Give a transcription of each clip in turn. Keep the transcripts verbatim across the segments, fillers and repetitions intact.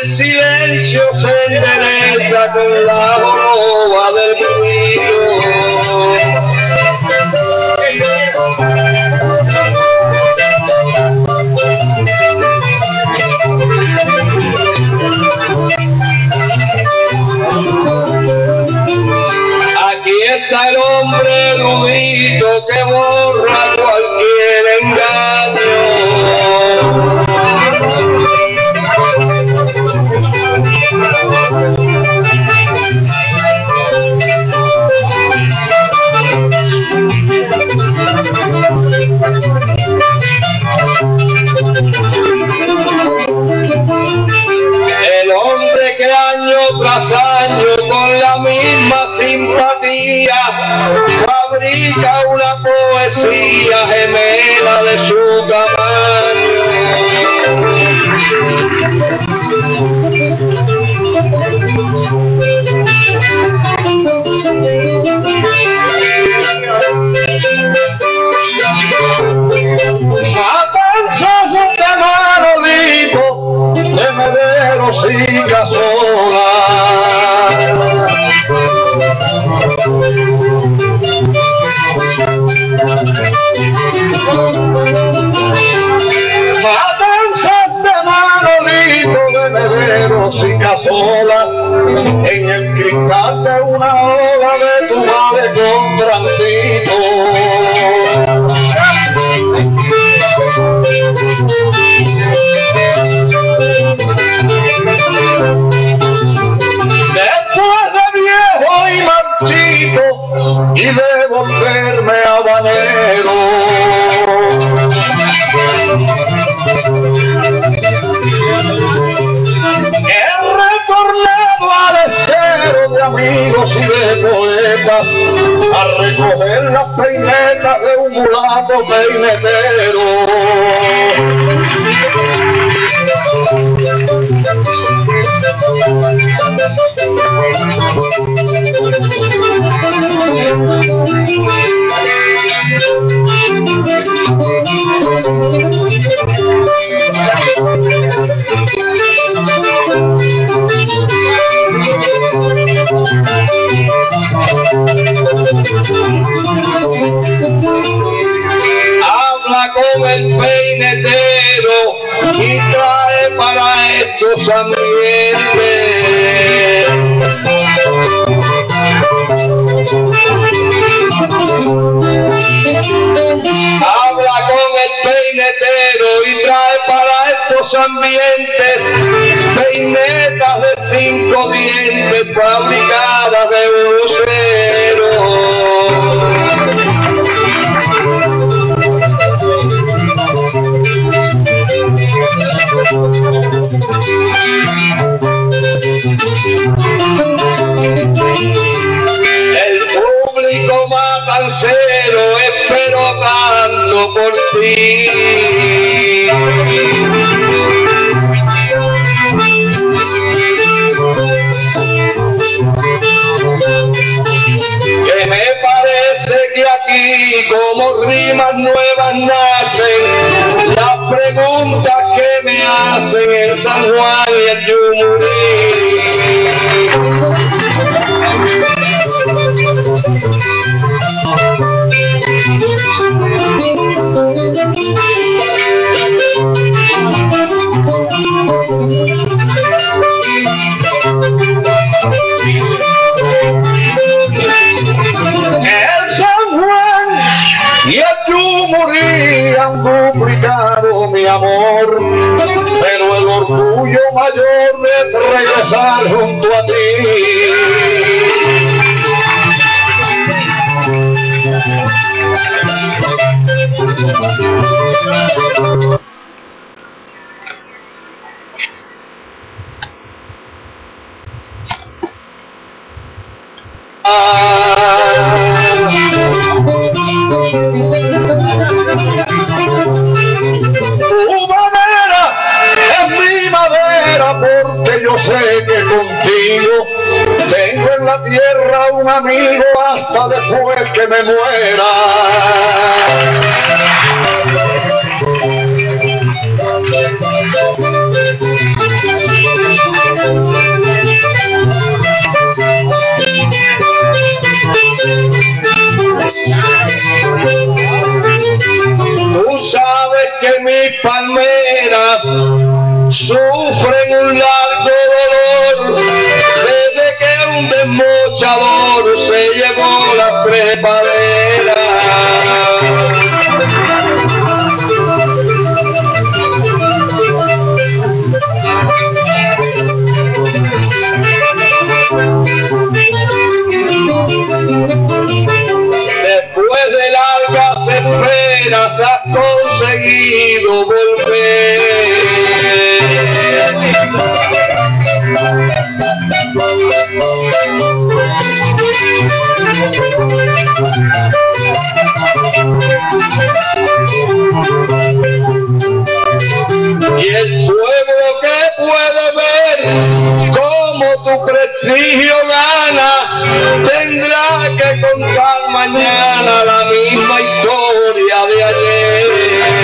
el silencio se endereza con la joroba del ruido. Aquí está el hombre erudito que borra cualquier engaño. El hombre que año tras año con la misma simpatía fabrica una poesía gemela de su tamaño. Matanzas de Manolito, de Mederos y Casola. Matanzas de Manolito, de Mederos y Casola, en el cristal de una ola de tu madre con transito. Después de viejo y marchito y de volverme habanero, he retornado al estero de amigos y de poetas a recoger las peinetas de un mulato peinetero. Habla con el peinetero y trae para estos ambientes habla con el peinetero y trae para estos ambientes peinetas de cinco dientes fabricadas de lucero. El público matancero espero tanto por ti. Que me parece que aquí como rimas nuevas nacen las preguntas que me hacen en San Juan y en Yumurí. El San Juan y el Yumurí han duplicado mi amor, pero el orgullo mayor es regresar junto a ti. Tu madera es mi madera, porque yo sé que contigo tengo en la tierra un amigo hasta después que me muera. luchador se llevó la trepadera. Después de largas esperas has conseguido volver. Y el pueblo que puede ver cómo tu prestigio gana, tendrá que contar mañana la misma historia de ayer.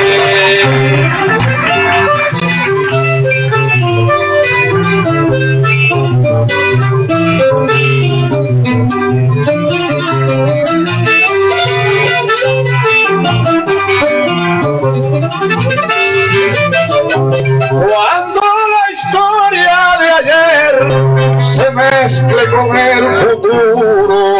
Cuando la historia de ayer se mezcle con el futuro,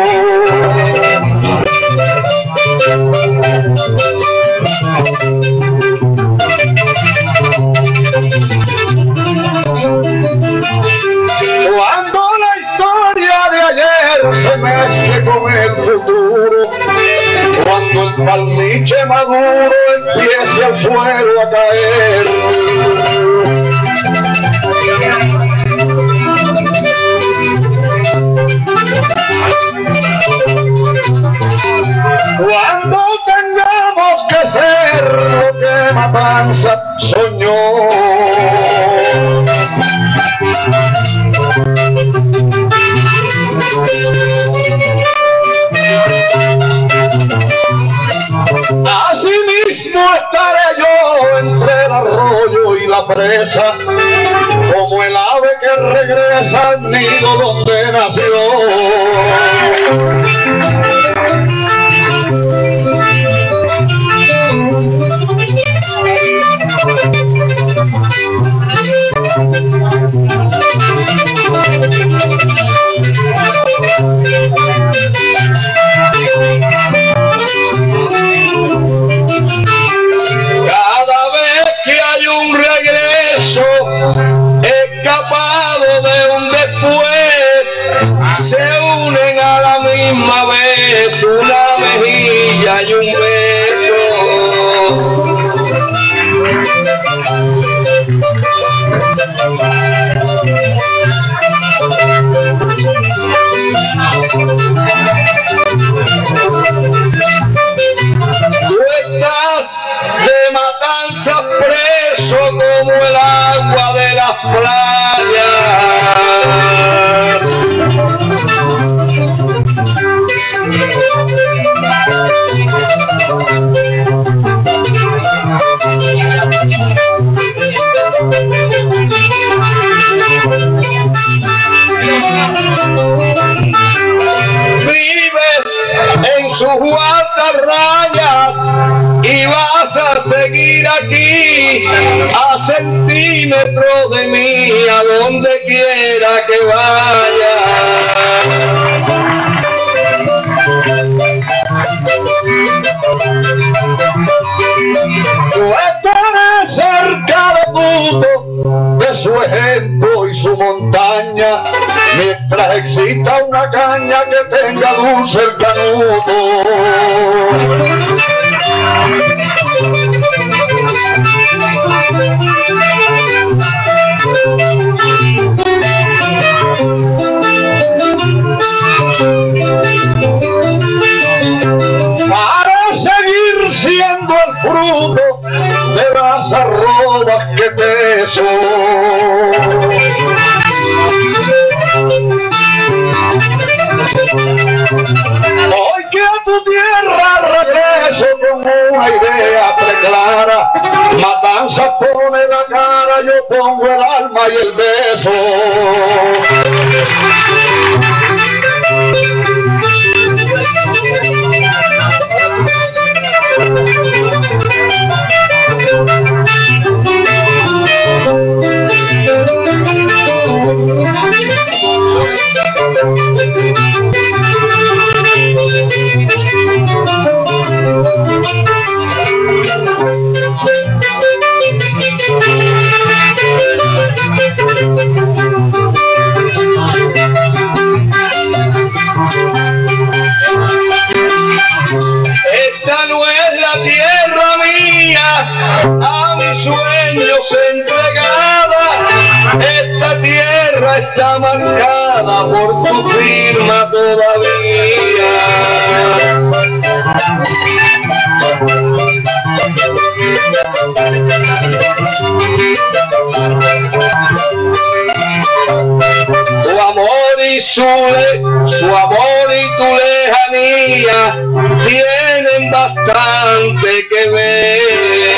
cuando la historia de ayer se mezcle con el futuro, cuando el palmiche maduro empiece al suelo a caer, cuando tengamos que ser lo que Matanza soñó, así mismo estaré yo entre el arroyo y la presa, como el ave que regresa al nido donde nació. Cada vez que hay un regreso escapado de un después, se unen a la misma vez una mejilla y un beso. Tú estás de Matanza preso como el agua de las vives en sus guardarrayas y vas a seguir aquí a centímetros de mí, a donde quiera que vaya. Tú estarás cerca de Puto, de su ejemplo y su montaña, mientras exista una caña que tenga dulce el canuto. Para seguir siendo el fruto de las arrobas que teso, hoy que a tu tierra regreso con una idea preclara, Matanza pone la cara, yo pongo el alma y el beso. Thank you. mano firma todavía. Tu amor y su, le, su amor y tu lejanía tienen bastante que ver.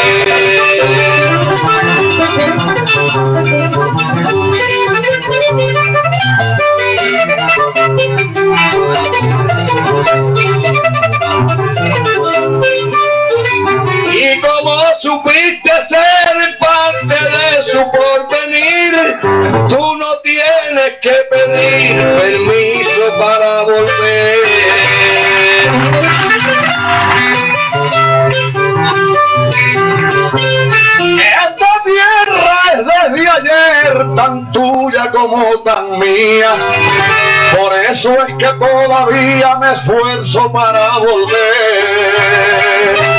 Y como supiste ser parte de su porvenir, tú no tienes que pedir permiso para volver. Esta tierra es desde ayer tan tuya como tan mía, por eso es que todavía me esfuerzo para volver.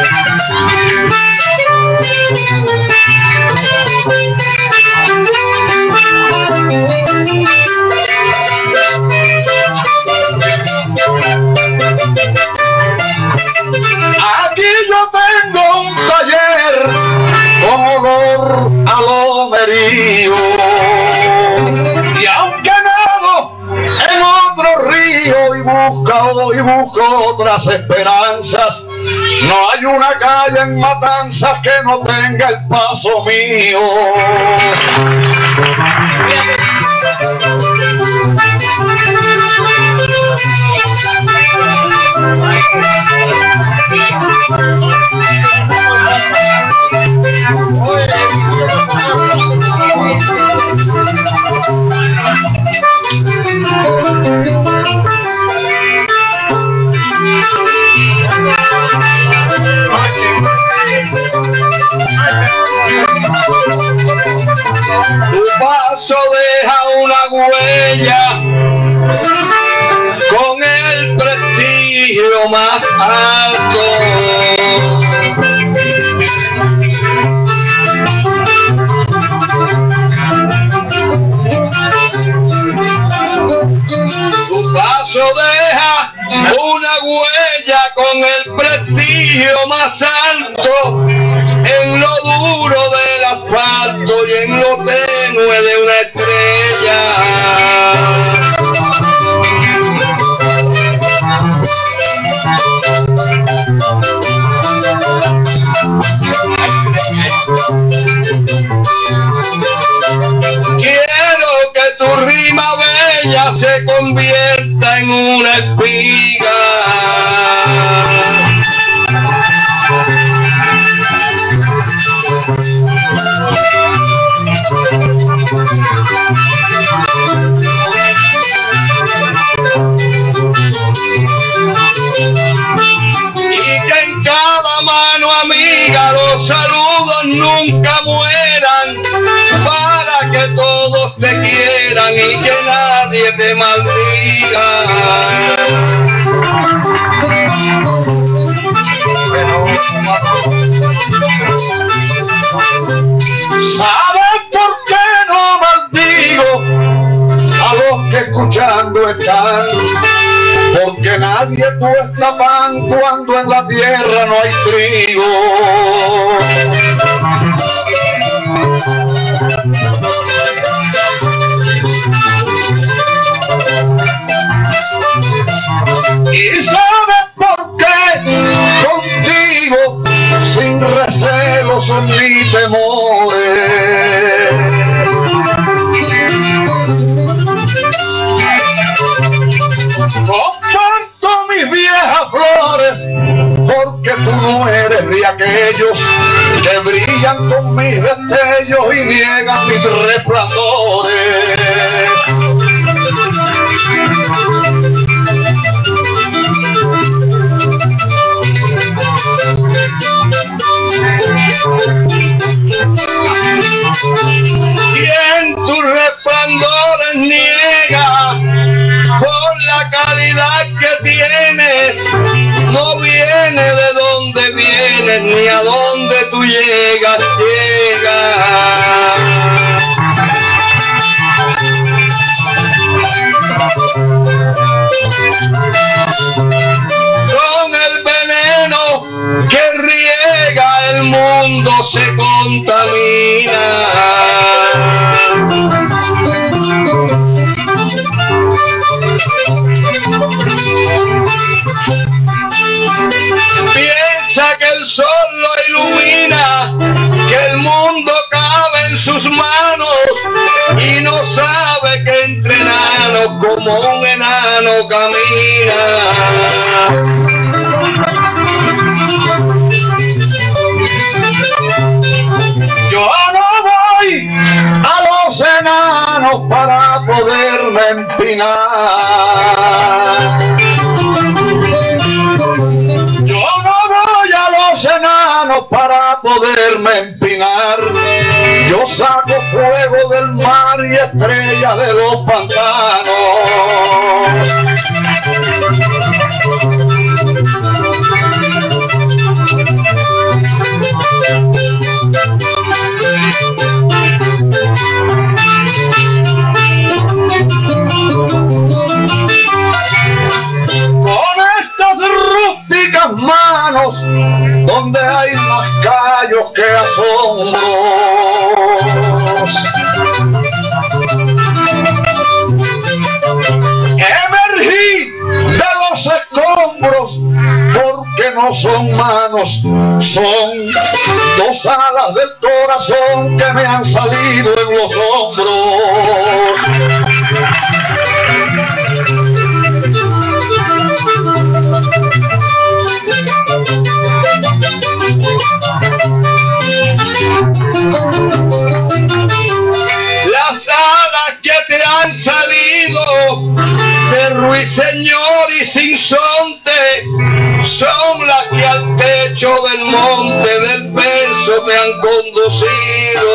Aquí yo tengo un taller con olor a lomerío, y aunque nado en otro río y busco, y busco otras esperanzas, no hay una calle en Matanzas que no tenga el paso mío. Tu paso deja una huella con el prestigio más alto. Tu paso deja una huella con el prestigio más alto, en lo duro del asfalto y en lo tenue de una estrella. Quiero que tu rima bella se convierta en una espiga. Los saludos nunca mueran, para que todos te quieran y que nadie te maldiga. ¿Sabes por qué no maldigo a los que escuchando están? Porque nadie tuesta pan cuando en la tierra no hay trigo. ¿Y sabes por qué contigo sin recelos ni temores? Comparto mis viejas flores, porque tú no eres de aquellos que brillan con mis destellos y niegan mis resplandores. Quien tus resplandores niega por la calidad que tienes, no viene de donde vienes ni a donde tú llegas, llegas. como un enano camina. Yo no voy a los enanos para poderme empinar. Yo no voy a los enanos para poderme empinar. Yo saco fuego del mar y estrellas de los pantanos. Manos donde hay más callos que asombros. Emergí de los escombros porque no son manos, son dos alas del corazón que me han salido en los hombros. Las alas que te han salido de ruiseñor y sinsonte son las que al techo del monte del verso te han conducido.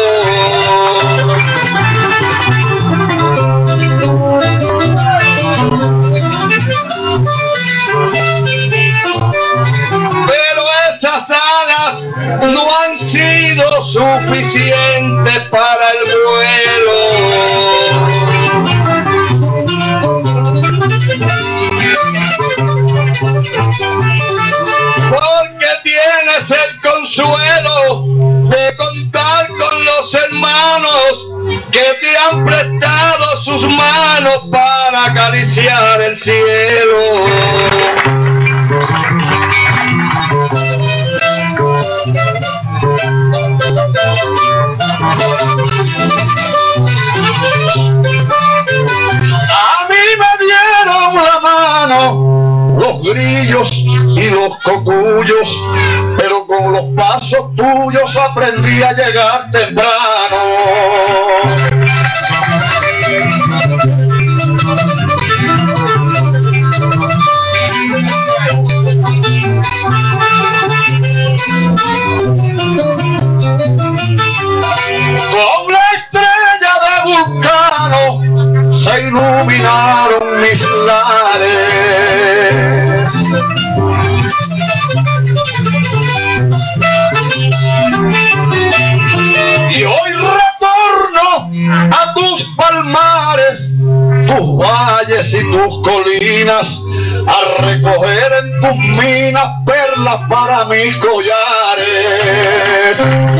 Pero esas alas no han sido suficientes para el vuelo. Porque tienes el consuelo de contar con los hermanos que te han prestado sus manos para acariciar el cielo. A mí me dieron la mano los grillos y los cocuyos, pero con los pasos tuyos aprendí a llegar temprano. Con la estrella de Vulcano se iluminaron mis lares. Y hoy retorno a tus palmares, tus valles y tus colinas, a recoger en tus minas perlas para mis collares.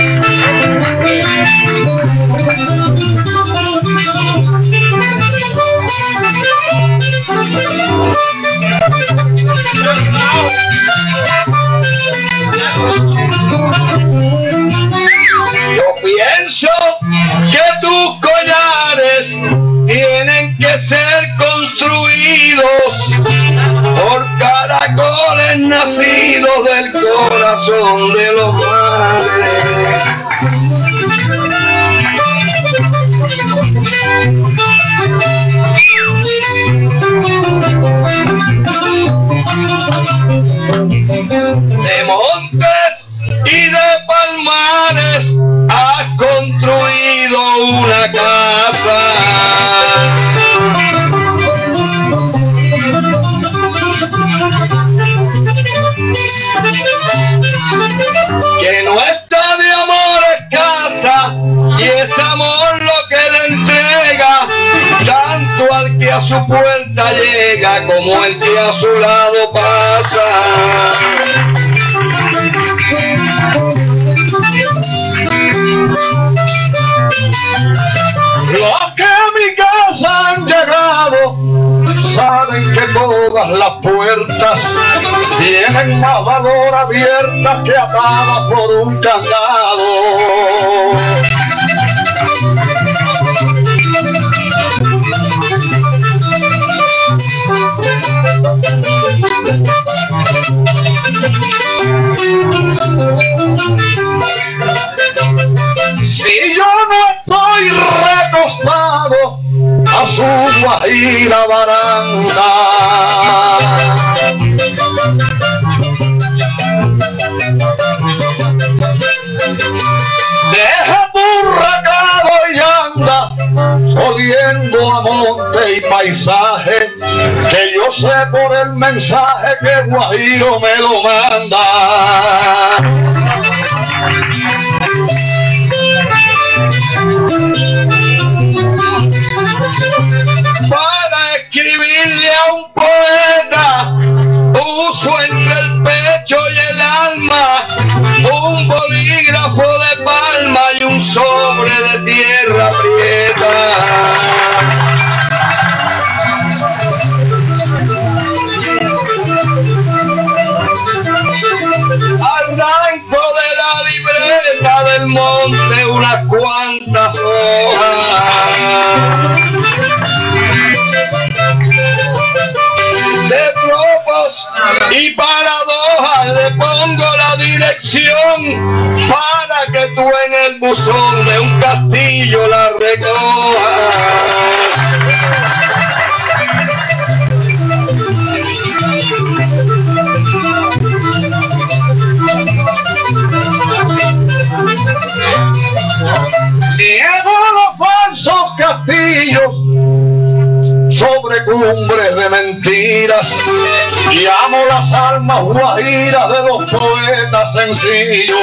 Yo pienso que tus collares tienen que ser construidos por caracoles nacidos del corazón de los mares. De montes y de palmares has construido una casa. Que no está de amor escasa, y es amor lo que le entrega tanto al que a su puerta llega como el que a su lado pasa. Los que a mi casa han llegado saben que todas las puertas tienen más valor abiertas que atadas por un candado. que yo sé por el mensaje que Guajiro me lo manda. Para escribirle a un poeta, uso entre el pecho y el alma un bolígrafo de palma y un sobre de tierra prieta. Arranco de la libreta del monte unas cuantas hojas de tropos y paradojas, le pongo la dirección para que tú en el buzón de un castillo la recojas. Niego los falsos castillos sobre cumbres de mentiras, y amo las almas guajiras de los poetas sencillos.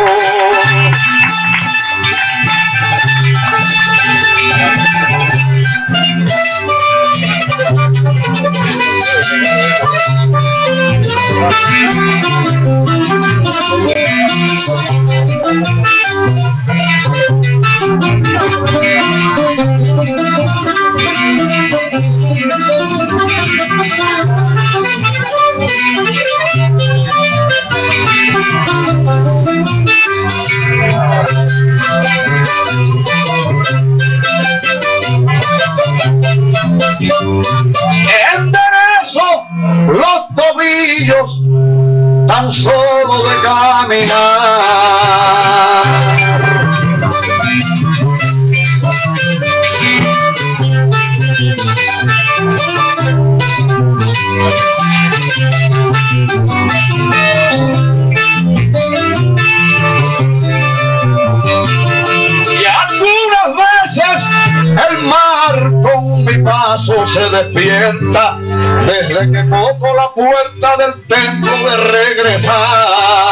Enderezo los tobillos tan solo de caminar. Y algunas veces el mar con mi paso se despierta desde que toco la puerta del templo de regresar.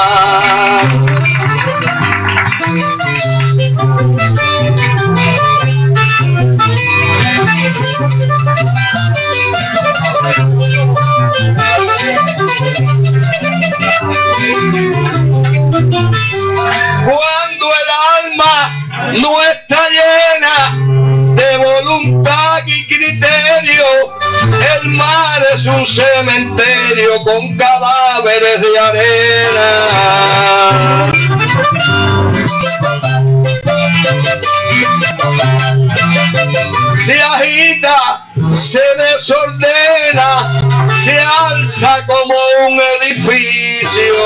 Cuando el alma no está llena de voluntad y criterio, el mar es un cementerio con cadáveres de arena. Se agita, se desordena, se alza como un edificio.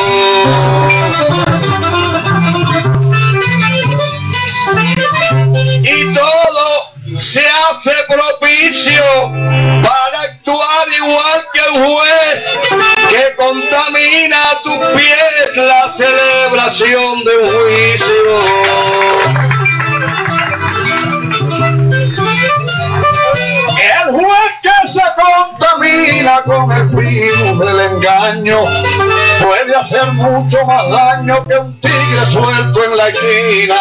Y todo se hace propicio para actuar igual que un juez que contamina a tus pies la celebración de un juicio. El juez que se contamina con el virus del engaño puede hacer mucho más daño que un tigre suelto en la esquina.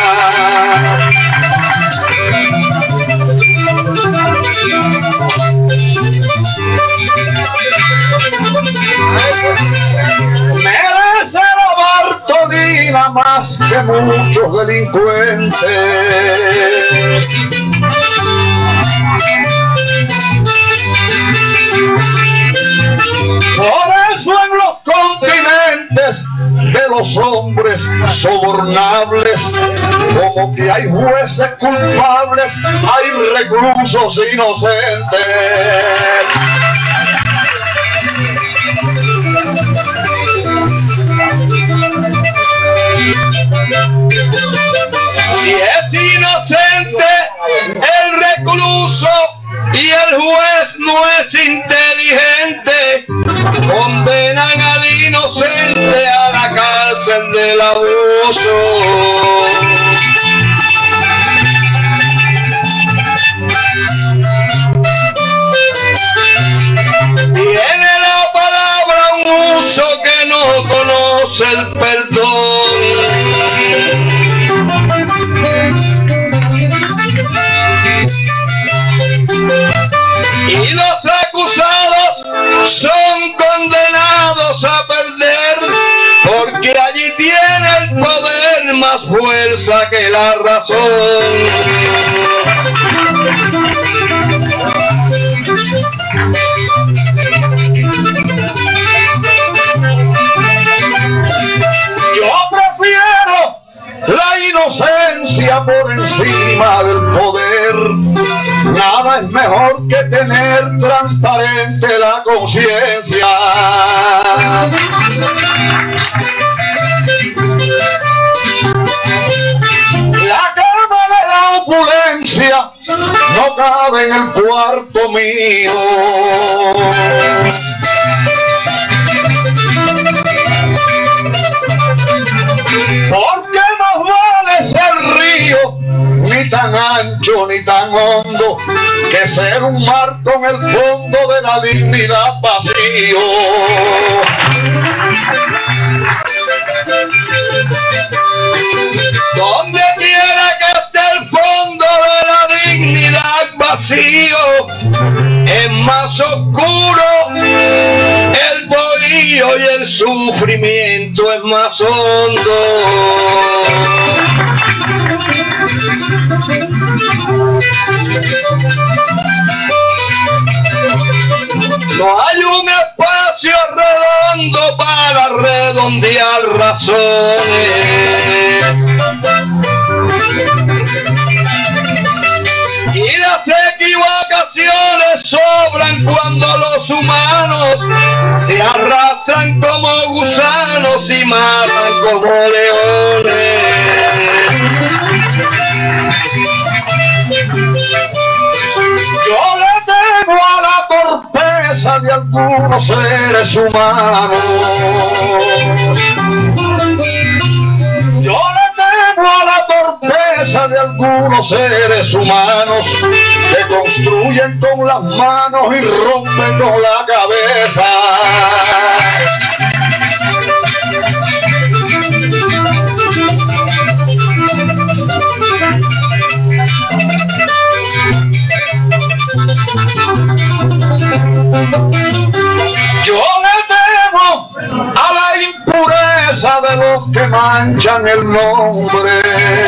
Merece la Bartolina más que muchos delincuentes. Por eso en los continentes de los hombres sobornables, como que hay jueces culpables, hay reclusos inocentes. Si es inocente el recluso y el juez no es inteligente, condenan al inocente a la cárcel del abuso. más fuerza que la razón. Yo prefiero la inocencia por encima del poder. Nada es mejor que tener transparente la conciencia. La cama de la opulencia no cabe en el cuarto mío. Porque más vale ser río, ni tan ancho ni tan hondo, que ser un mar con el fondo de la dignidad vacío. Donde quiera que esté el fondo de la dignidad vacío, es más oscuro el bohío y el sufrimiento es más hondo. No hay un espacio redondo para redondear razones. Y las equivocaciones sobran cuando los humanos se arrastran como gusanos y matan como leones. Yo le temo a la torpeza de algunos seres humanos. Yo le temo a la torpeza de algunos seres humanos que construyen con las manos y rompen con la cabeza. Yo le temo a la impureza de los que manchan el nombre.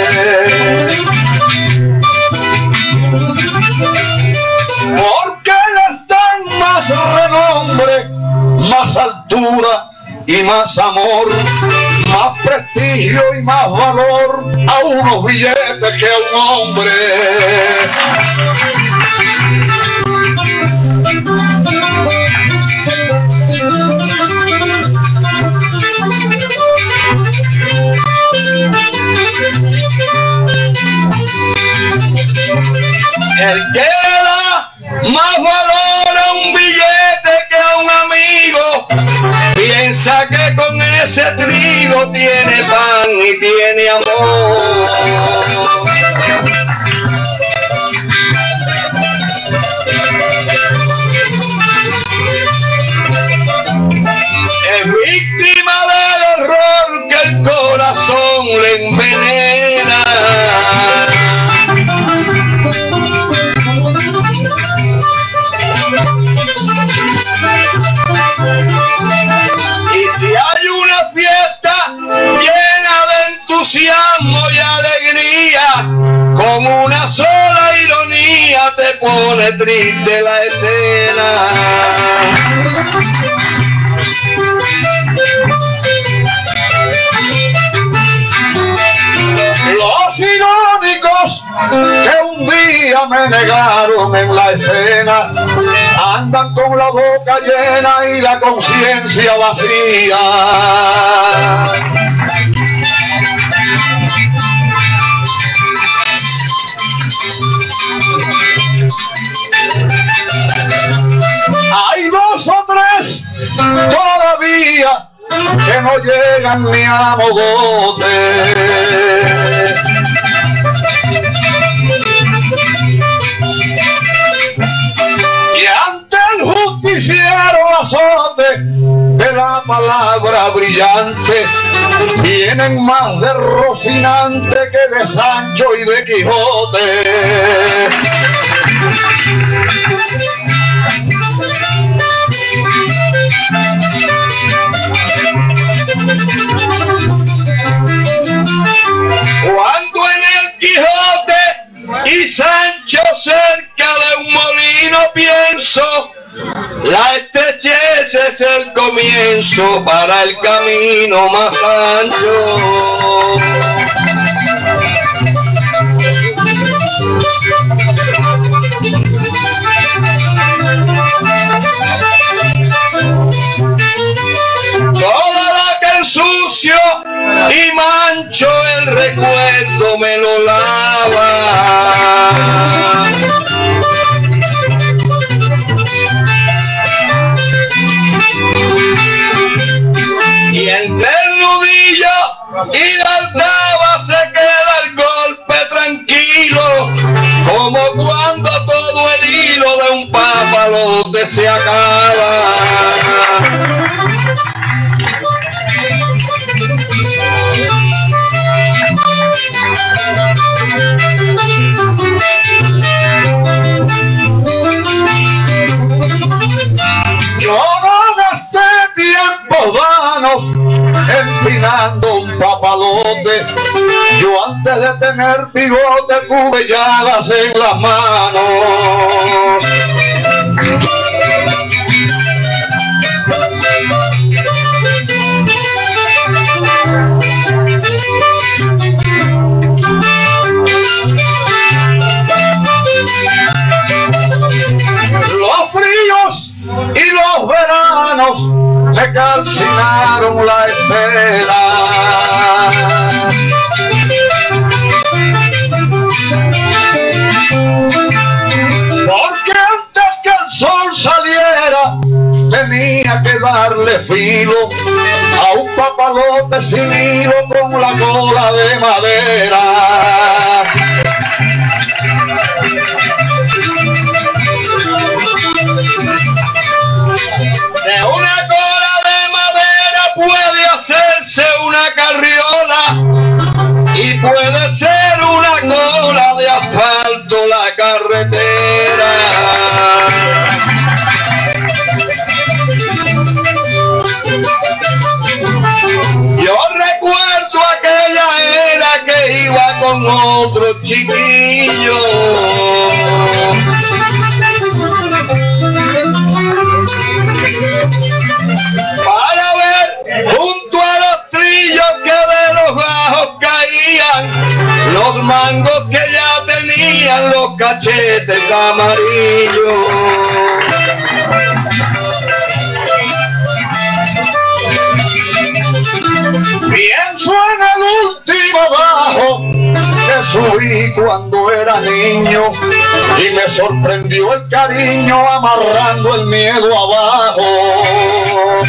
Porque les dan más renombre, más altura y más amor, más prestigio y más valor a unos billetes que a un hombre. El que da más valor a un billete que a un amigo piensa que con ese trigo tiene pan y tiene amor. Es víctima del error que el corazón le envenena. Y si hay una fiesta llena de entusiasmo y alegría, con una sola ironía te pone triste la escena. Los irónicos que un día me negaron en la escena andan con la boca llena y la conciencia vacía. Hay dos o tres todavía que no llegan ni a mogote. Y ante el justiciero azote de la palabra brillante vienen más de Rocinante que de Sancho y de Quijote. comienzo para el camino más ancho. Toda la que ensucio y mancho el recuerdo me lo lava. Y entre el nudillo y la altava se queda el golpe tranquilo, como cuando todo el hilo de un papalote se acaba. Yo no gasté tiempos vanos empinando un papalote. Yo antes de tener bigote tuve llagas en las manos. Los fríos y los veranos me calcinaron la espera. Porque antes que el sol saliera tenía que darle filo a un papalote sin hilo con la cola de madera. De una cola de madera puede hacerse una carriola y puede ser una cola de asfalto la carretera. Yo recuerdo aquella era que iba con otro chiquillo. Para ver junto a los trillos que de los bajos caían los mangos que ya tenían los cachetes amarillos. Pienso en el último bajo que subí cuando era niño y me sorprendió el cariño amarrando el miedo abajo.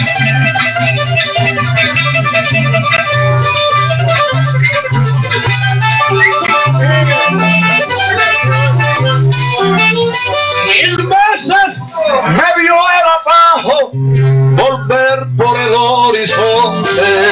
Mil veces me vio el atajo volver por el horizonte,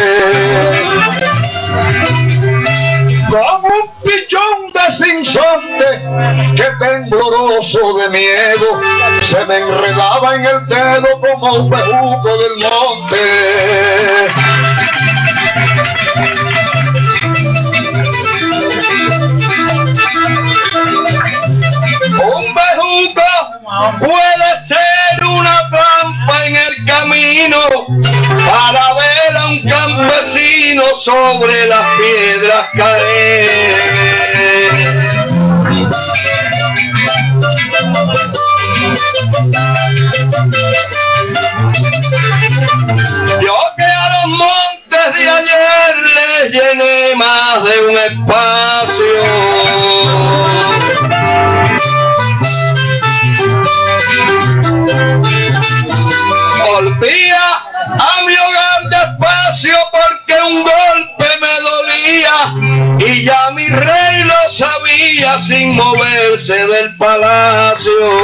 como un pichón de sinsonte que tembloroso de miedo se me enredaba en el dedo como un bejuco del monte. Un bejuco puede ser una trampa en el camino para ver a un campesino sobre las piedras caer. Yo que a los montes de ayer les llené más de un espacio. Volvía a mi hogar despacio porque un golpe me dolía y ya mi rey lo sabía sin moverse del palacio.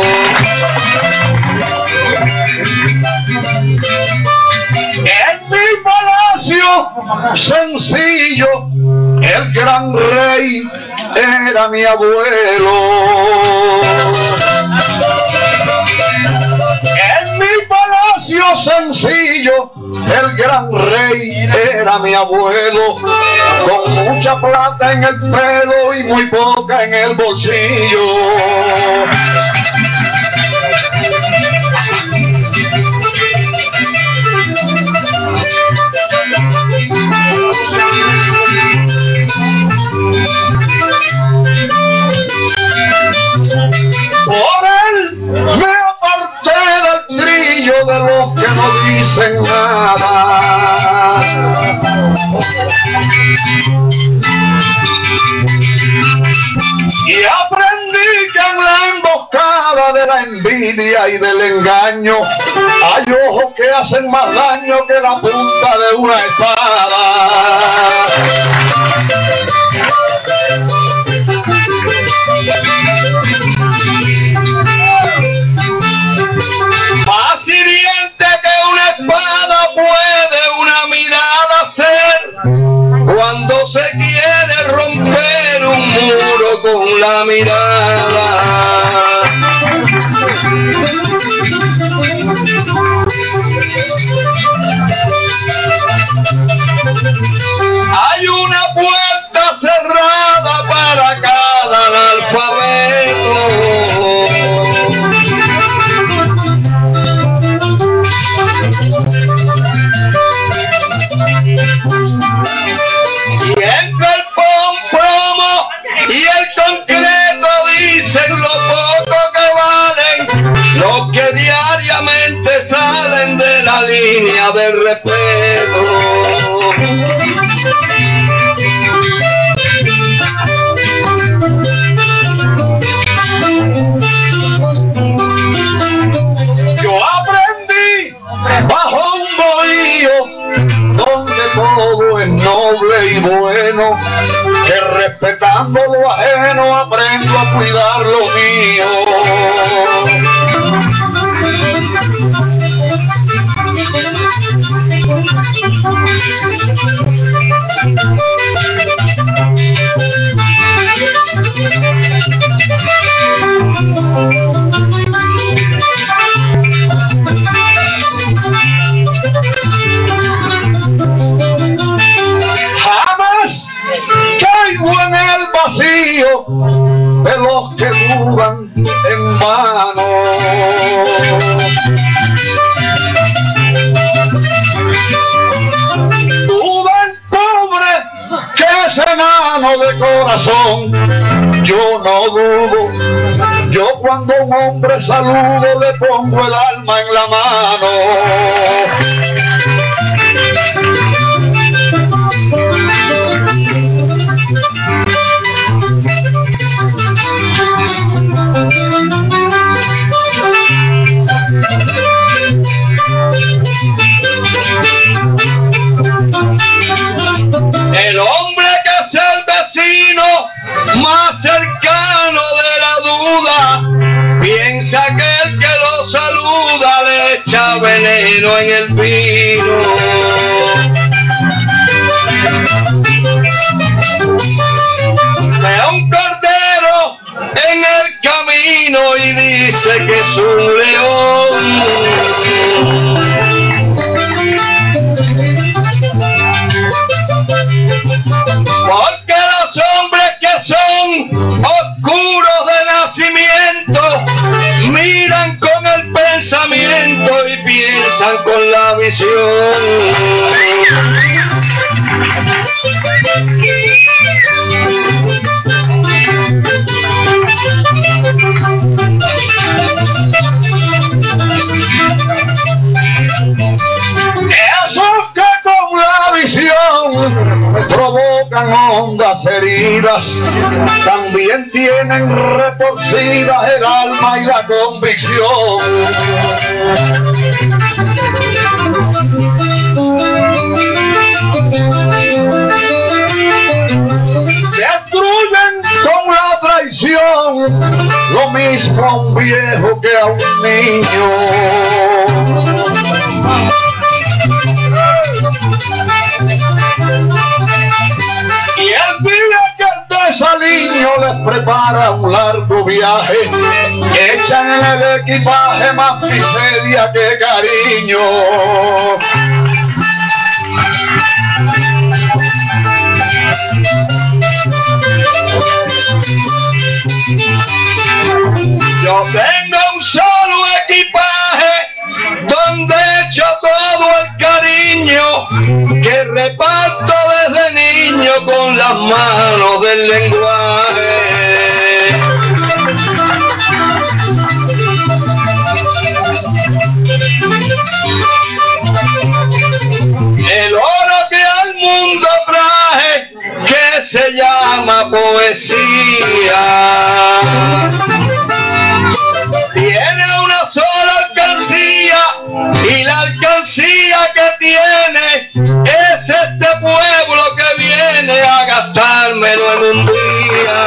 En mi palacio sencillo el gran rey era mi abuelo. En mi palacio sencillo el gran rey era mi abuelo, con mucha plata en el pelo y muy poca en el bolsillo. envidia y del engaño. Hay ojos que hacen más daño que la punta de una espada. Más hiriente que una espada puede una mirada ser cuando se quiere romper un muro con la mirada. Hay una puerta cerrada para cada analfabeto. Y entre el pompromo y el concreto dicen lo poco que valen los que diariamente salen de la línea del respeto. Yo aprendí bajo un bohío donde todo es noble y bueno, que respetando lo ajeno aprendo a cuidar lo mío. En el vacío de los que dudan en vano. Dudan pobre que es enano de corazón. Yo no dudo, yo cuando a un hombre saludo le pongo el alma en la mano. El hombre que es el vecino más cercano de la duda piensa que el que lo saluda le echa veneno en el vino. Ve un cordero en el camino y dice que es un león. Porque los hombres que son oscuros de nacimiento miran con el pensamiento y piensan con la visión. Esos que con la visión provocan hondas heridas también tienen retorcidas el alma y la convicción. Destruyen con la traición lo mismo a un viejo que a un niño. Y el día que el desaliño les prepara un largo viaje, echan en el equipaje más miseria que cariño. Yo tengo un solo equipaje donde echo todo el cariño que reparto desde niño con las manos del lenguaje. El oro que al mundo traje que se llama poesía tiene poesía que tiene es este pueblo que viene a gastármelo en un día.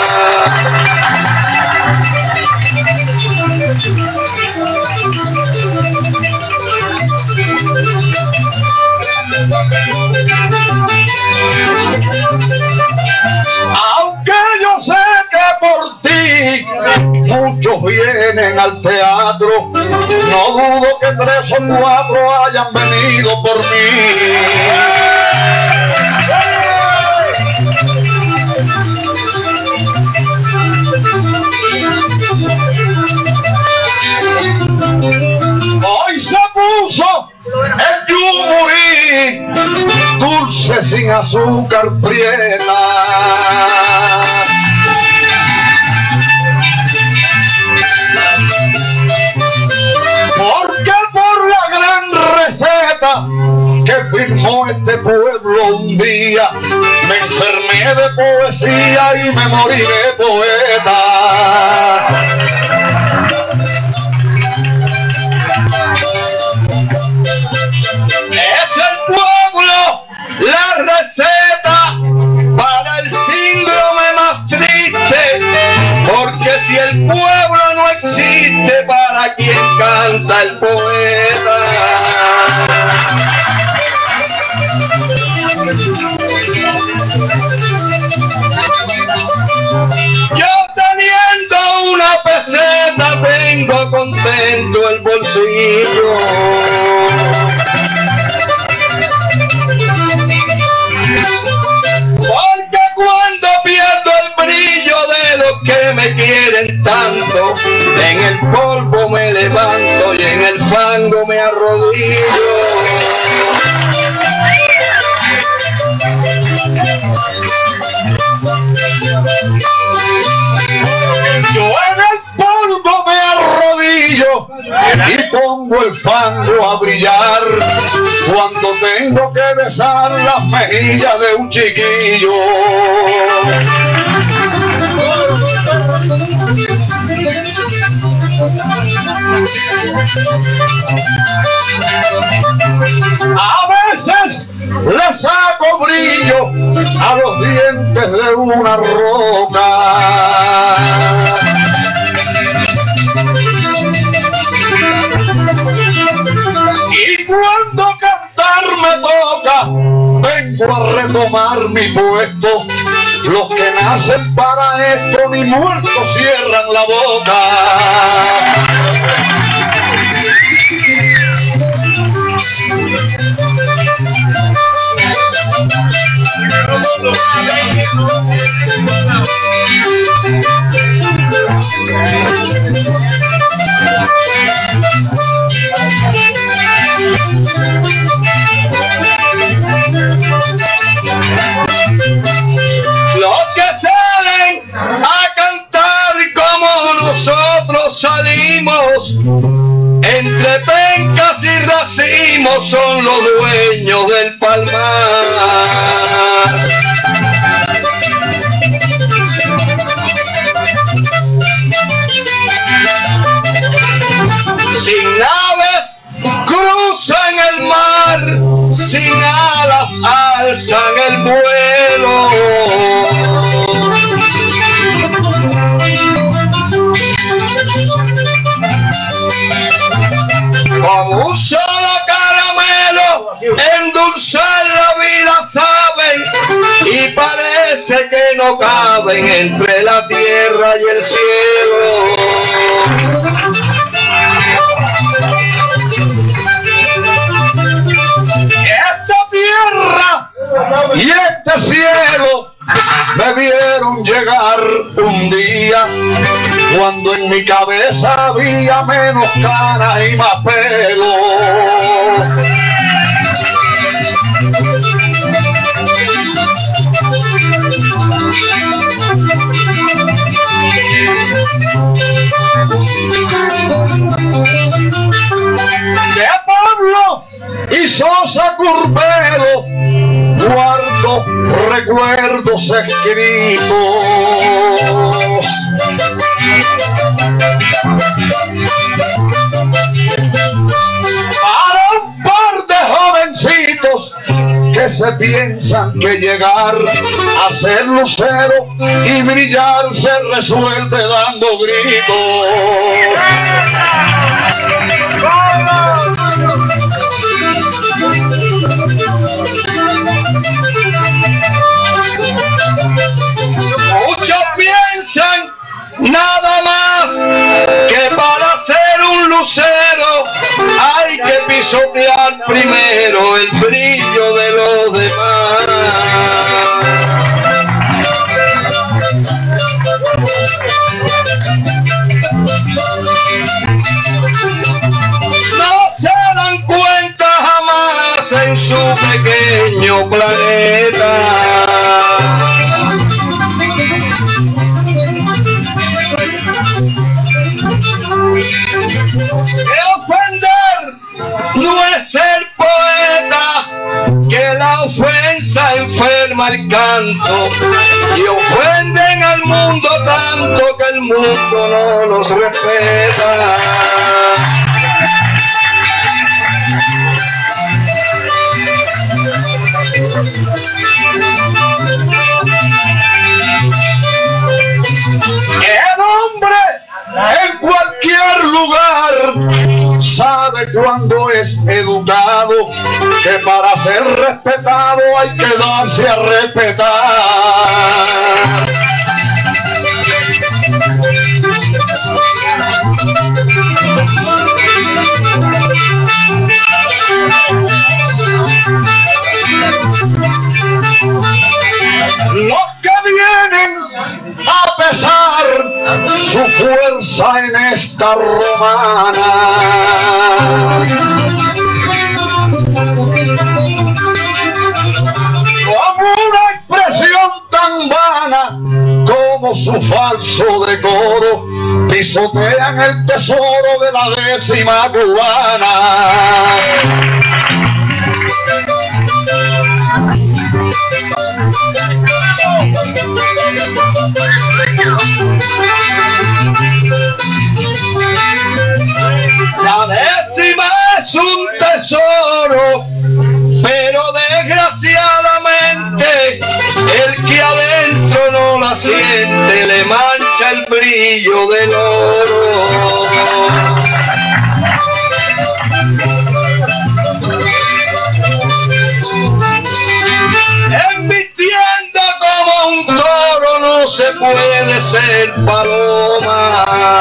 Aunque yo sé que por ti muchos vienen al teatro, no dudo que tres o cuatro hayan venido por mí. Hoy se puso el yumurí, dulce sin azúcar prieta. Porque por la gran receta que firmó este pueblo un día, me enfermé de poesía y me morí de poeta. Es el pueblo la receta para el síndrome más triste, porque si el pueblo no existe, ¿para quién canta el poeta? Yo teniendo una peseta tengo contento el bolsillo. Porque cuando pierdo el brillo de los que me quieren tanto, en el polvo me levanto y en el fango me arrodillo. Yo en el polvo me arrodillo y pongo el fango a brillar cuando tengo que besar las mejillas de un chiquillo. A veces le saco brillo a los dientes de una roca. Y cuando cantar me toca, vengo a retomar mi puesto. Los que nacen para esto ni muertos cierran la boca. Los que salen a cantar como nosotros salimos, entre pencas y racimos, son los dueños del palmar. Sin naves cruzan el mar, sin alas alzan el vuelo. Con un solo caramelo endulzar la vida saben, y parece que no caben entre la tierra y el cielo. Esta tierra y este cielo me vieron llegar un día cuando en mi cabeza había menos canas y más pelo. De Pablo y Sosa Curbelo guardo recuerdos escritos. Para un veces piensan que llegar a ser lucero y brillar se resuelve dando gritos. Muchos piensan nada más que para ser un lucero hay que pisotear primero el brillo de los demás. No se dan cuenta jamás en su pequeño planeta que ofender no es ser poeta, que la ofensa enferma el canto y ofenden al mundo tanto que el mundo no los respeta. El hombre en cualquier lugar sabe cuando es educado que para ser respetado hay que darse a respetar. Los que vienen a pesar su fuerza en esta romana, como una expresión tan vana como su falso decoro, pisotean el tesoro de la décima cubana. La décima es un tesoro, pero desgraciadamente el que adentro no la siente le mancha el brillo del oro. Embistiendo como un toro no se puede ser paloma.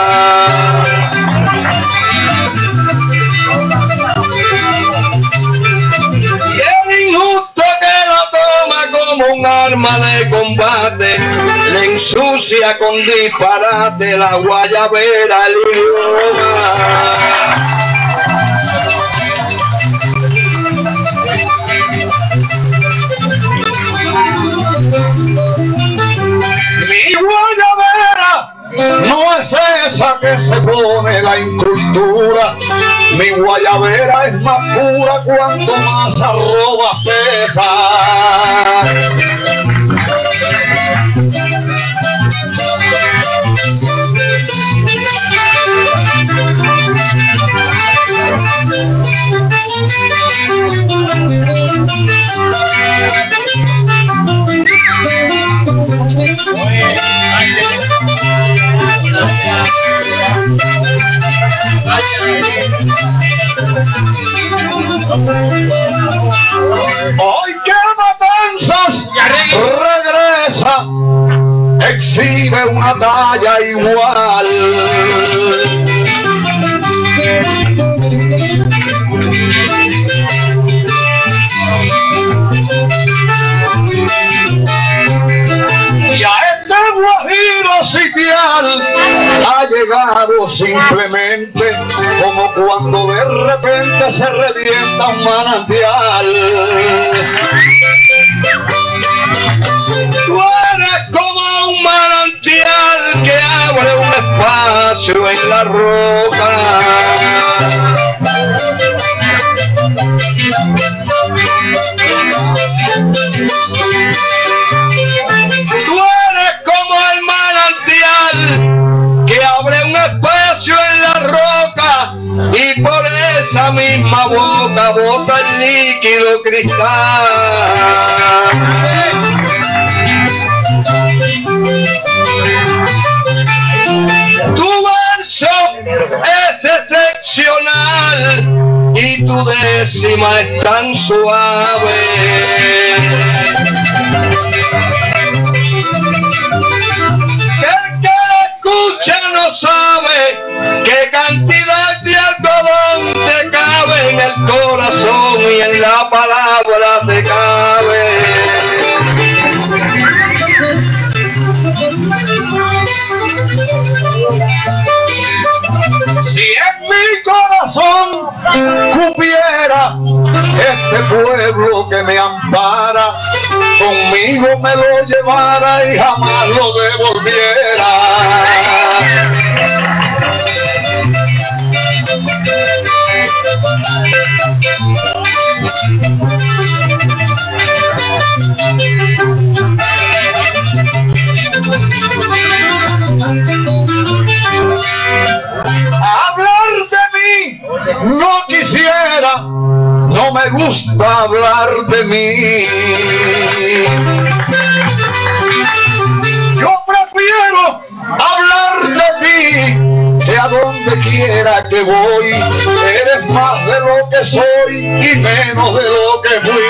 Como un arma de combate le ensucia con disparate la guayabera el idioma. Mi guayabera no es esa que se pone la incultura. Mi guayabera es más pura cuanto más arroba pesa. Hoy que Matanzas regresa, exhibe una talla igual. Y a este guajiro sitial ha llegado simplemente como cuando de repente se revienta un manantial. Tú eres como un manantial que abre un espacio en la roca. Tú eres como el manantial que abre un espacio en la roca y por ese esa misma boca bota el líquido cristal. Tu verso es excepcional y tu décima es tan suave. Que el que escucha no sabe qué cantidad de algodón te cabe en el corazón y en la palabra te cabe. Si en mi corazón cupiera este pueblo que me ampara, conmigo me lo llevara y jamás lo devolviera. Hablar de mí no quisiera, no me gusta hablar de mí. Yo prefiero hablar de ti, que a donde quiera que voy, eres más de lo que soy y menos de lo que fui.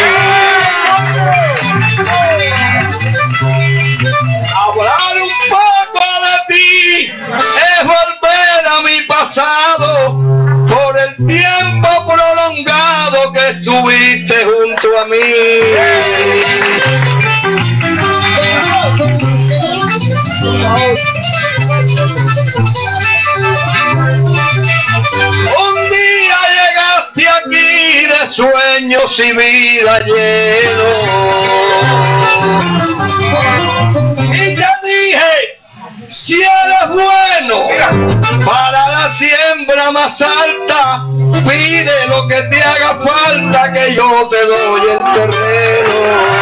Hablar un poco de ti es volver a mi pasado, por el tiempo prolongado que estuviste junto a mí. Un día llegaste aquí de sueños y vida lleno, y te dije, si eres bueno para la siembra más alta, pide lo que te haga falta, que yo te doy el terreno.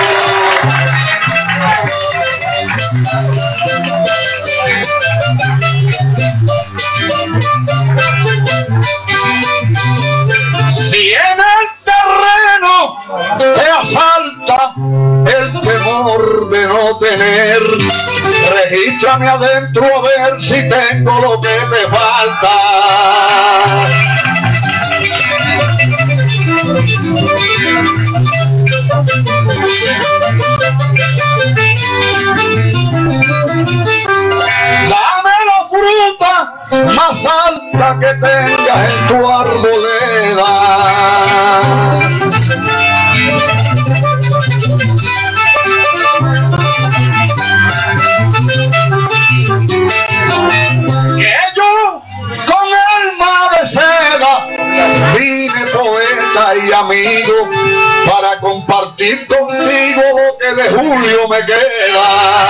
Si en el terreno te asalta el temor de no tener, regístrame adentro a ver si tengo lo que te falta. Dame la fruta más alta que tengas en tu arboleda. Que yo con alma de seda vine poeta y amigo para compartir contigo lo que de julio me queda.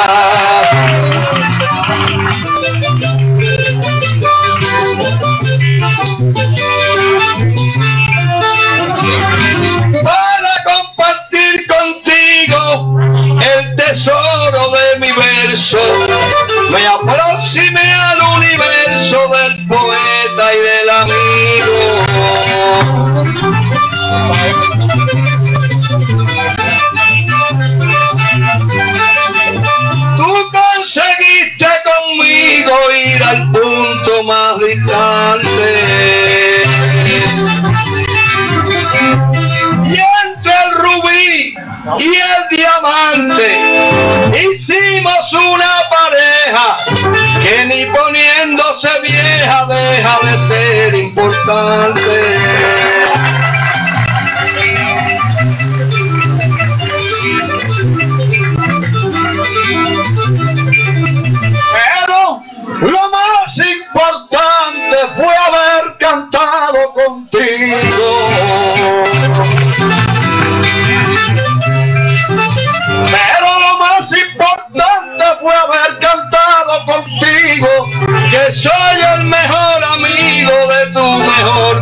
Para compartir contigo el tesoro de mi verso, me aproximé al universo del poeta y del amigo. Tú conseguiste conmigo ir al punto más distante, y entre el rubí y el diamante hicimos una pareja que ni poniéndose vieja deja de ser importante. Pero lo más importante fue haber cantado contigo. Pero lo más importante fue haber cantado contigo, que soy el mejor amigo de tu mejor